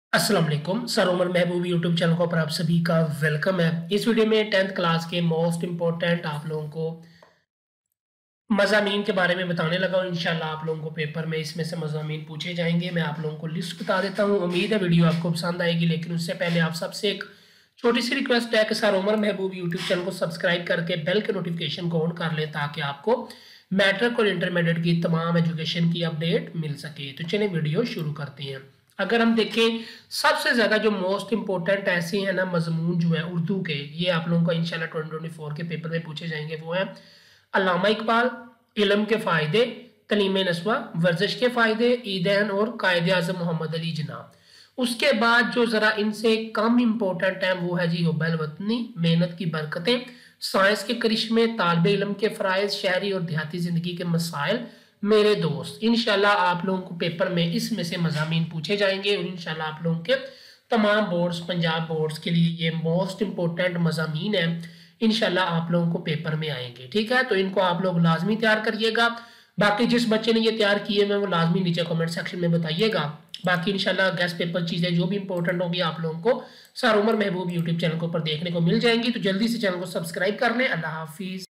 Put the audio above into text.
अस्सलाम वालेकुम sir Umar Mehboob YouTube channel को पर आप सभी का वेलकम है। इस वीडियो में 10th क्लास के मोस्ट इम्पोर्टेंट आप लोगों को मज़ामीन के बारे में बताने लगा हूँ। इंशाल्लाह आप लोगों को पेपर में इसमें से मज़ामीन पूछे जाएंगे। मैं आप लोगों को लिस्ट बता देता हूँ। उम्मीद है वीडियो आपको पसंद आएगी, लेकिन उससे पहले आप सबसे एक छोटी सी रिक्वेस्ट है कि sir Umar Mehboob YouTube channel को सब्सक्राइब करके बेल के नोटिफिकेशन को ऑन कर लें ताकि आपको मैट्रिक और इंटरमीडिएट की तमाम एजुकेशन की अपडेट मिल सके। तो चलिए वीडियो शुरू करते हैं। अगर हम देखें सबसे ज़्यादा जो मोस्ट इंपॉर्टेंट ऐसे हैं ना मजमून जो है उर्दू के, ये आप लोगों को इंशाल्लाह 2024 के पेपर में पूछे जाएंगे। वो है अल्लामा इकबाल, इल्म के फ़ायदे, तलीम नस्वा, वर्जिश के फ़ायदे, ईदैन और कायदे आज़म मोहम्मद अली जिन्ना। उसके बाद जो ज़रा इनसे कम इम्पोर्टेंट है वो है जी हुब्बुल वतनी, मेहनत की बरकतें, साइंस के करिश्मे, तालिब इल्म के फ़राइज़, शहरी और देहाती ज़िंदगी के मसाइल, मेरे दोस्त। इंशाल्लाह आप लोगों को पेपर में इसमें से मज़ामीन पूछे जाएंगे और इंशाल्लाह आप लोगों के तमाम बोर्ड्स, पंजाब बोर्ड्स के लिए ये मोस्ट इम्पोर्टेंट मज़ामीन है। इंशाल्लाह आप लोगों को पेपर में आएंगे, ठीक है। तो इनको आप लोग लाजमी तैयार करिएगा। बाकी जिस बच्चे ने ये तैयार किए मैं वो लाजमी नीचे कमेंट सेक्शन में बताइएगा। बाकी इंशाल्लाह गेस्ट पेपर चीज़ें जो भी इंपॉर्टेंट होगी आप लोगों को sir Umar Mehboob YouTube channel के ऊपर देखने को मिल जाएंगी। तो जल्दी से चैनल को सब्सक्राइब कर लें। अल्लाह हाफिज़।